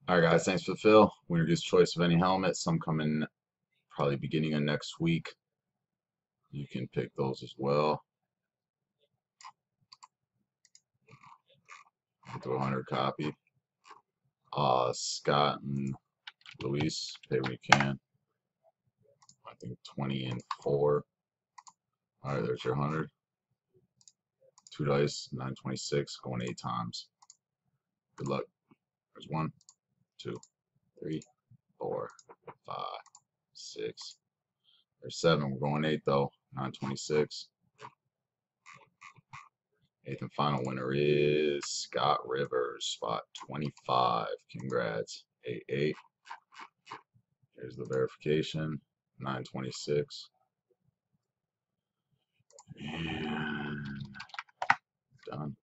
All right, guys, thanks for the fill. We introduce choice of any helmet. Some come in probably beginning of next week. You can pick those as well. Do 100 copy. Scott and Luis, pay when you can. I think 20 and 4. All right, there's your 100. 2 dice, 926, going 8 times. Good luck. There's 1, 2, 3, 4, 5, 6. There's 7. We're going 8 though. 926. Eighth and final winner is Scott Rivers, spot 25. Congrats. 8-8. Here's the verification. 926. And done.